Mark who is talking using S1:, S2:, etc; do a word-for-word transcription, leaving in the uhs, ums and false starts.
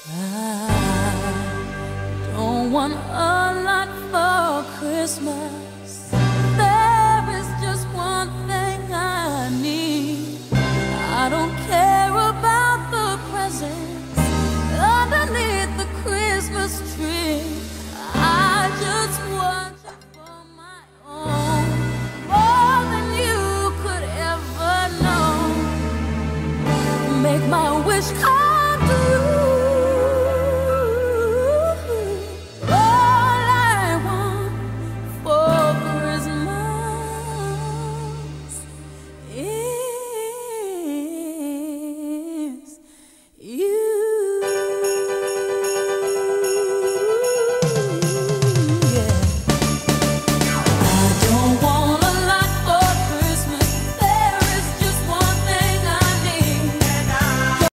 S1: I don't want a lot for Christmas. There is just one thing I need. I don't care about the presents underneath the Christmas tree. I just want you for my own, more than you could ever know. Make my wish come